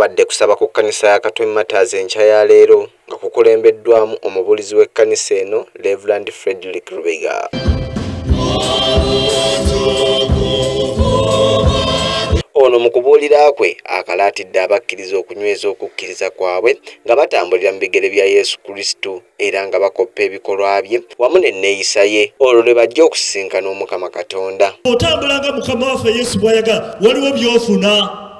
kubadde kusaba ku kkanisa ya Katwe Matters enkya ya leero nga kukulembeddwamu omubuulizi w'ekkanisa eno Reverend Frederick Rubega. Ono mu kubuulira kwe akalaatidde abakkiriza okunyweza okukkiriza kwabwe nga batambulira mu bigere bya Yesu Kristo era nga bakoppa ebikolwa bye wamu n'enneeyisa ye olwo lwe bajja okusisinkana Omukama Katonda. Bw'otambula nga Mukama waffe Yesu bw'ayagala waliwo by'ofuna.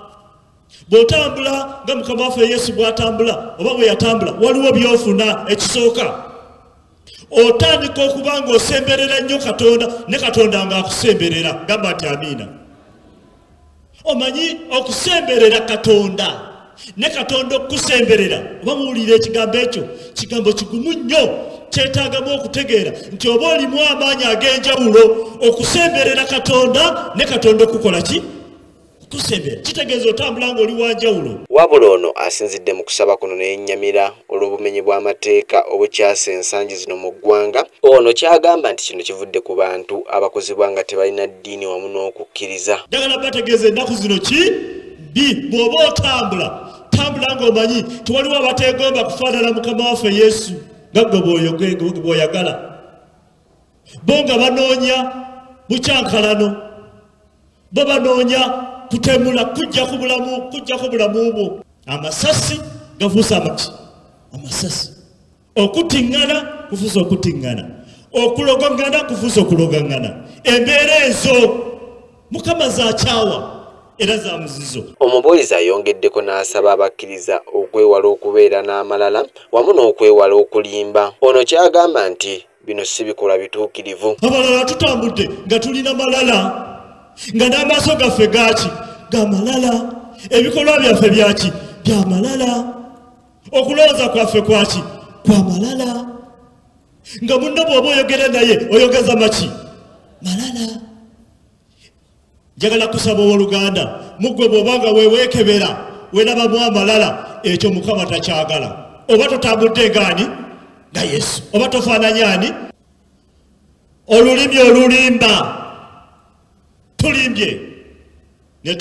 Bw'otambula nga Mukama waffe Yesu bw'atambula oba bwe yatambula waliwo by'ofuna. Ekisooka otandika okuba ng'osemberera nnyo Katonda ne Katonda ng'akusemberera. Gamba nti amiina. Omanyi okusemberera Katonda ne Katonda okusemberera oba muwulira ekigambo ekyo kigambo kigumu nnyo kyetaagamu okutegeera nti oba olimu amaanyi ag'enjawulo okusemberera Katonda ne Katonda okukola ki? Okusembera kitegeeza otambula ng'oli wa njawulo. Wabula ono asinzidde mu kusaba kuno n'ennyamira olw'obumenyi bw'amateeka obukyasa ensangi zino mu ggwanga. Ono kyagamba nti kino kivudde ku bantu abakozebwa nga tebalina ddiini wamu n'okukkiriza. Njagala bategeeza ennaku zino ki bi bw'oba otambula ng'omanyi tewaliwo abateegomba kufaanana Mukama waffe Yesu nga gwe bw'oyagala. Bo nga banoonya bukyankalano, bo banoonya kutemula kujjako bulamu bwo. Amasasi gafuusa amaki? Amasasi. Okutiŋŋana kufuusa okutiŋŋana. Okulogangana kufuusa okulogangana. Embeera ezo Mukama zaakyawa era za muzizo. Omubuulizi ayongeddeko n'asaba abakkiriza okwewala okubeera n'amalala wamu n'okwewala okulimba. Ono kyagamba nti bino si bikolwa bituukirivu. Abalala tutambudde nga tulina malala nga n'amaaso gaffe gaaki ga malala, ebikolwa byaffe byaki bya malala, okulowooza kwaffe kwaki kwa malala, nga munno bw'oba oyogera naye oyogeza maki malala. Njagala kusaba owooluganda muggwe bw'obanga weeweekebera weerabamu amalala ekyo Mukama takyagala. Oba totambudde ngaani nga Yesu oba tofaananya ani? Olulimi olulimba tulimbye ne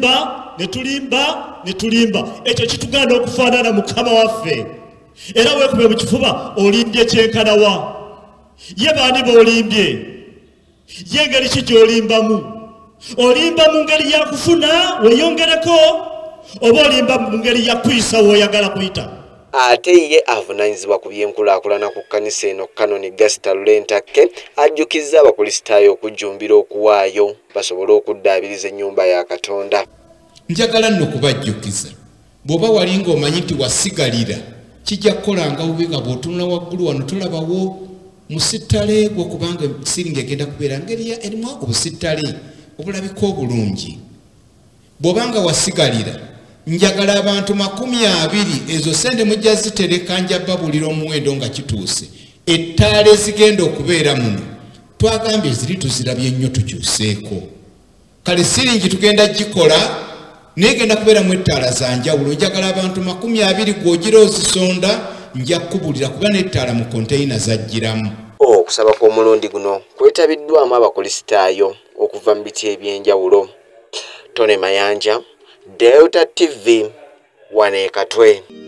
tulimba ekyo kitugaana okufaanana Mukama waffe era weekube mu kifuba olimbye kyenkanawa. Ye baani b'olimbye? Ye ngeri ki gy'olimbamu? Olimba mu ngeri ya kufuna weeyongereko oba olimba mu ngeri ya kuyisa w'oyagala kuyita? Ate ye avunaanyizibwa ku by'enkulaakulana ku kkanisa eno Kanoni Gasita Lulentakke ajjukizza abakulisitaayo okujjumbira okuwaayo basobole okuddaabiriza ennyumba ya Katonda. Njagala nno kubajjukiza bw'oba wali ng'omanyi nti wasigalira kijja kukolanga bubi nga bw'otunula waggulu wano tulabawo musittale gw'okubanga siringi egenda kubeera ngeri erimu obusittale obulabika obulungi. Bw'obanga wasigalira njagala abantu 20 ezo sente mujja zitereka njabba bulira omuwendo nga kituuse. Ettaala ezigenda okubeera muno twagambye ziri tuzirabye nnyo tukyuseeko. Kale siringi tugenda gikola naye genda kubeeramu ettaala za njawulo. Njagala abantu 20 gw'ogira ozisonda nja kubulira kuba n'ettaala mu konteyina zajjiramu. Okusaba kw'omulundi guno kwetabiddwamu abakulisitaayo okuva mu biti eby'enjawulo. Tony Mayanja, Delta TV, Wane Katwe.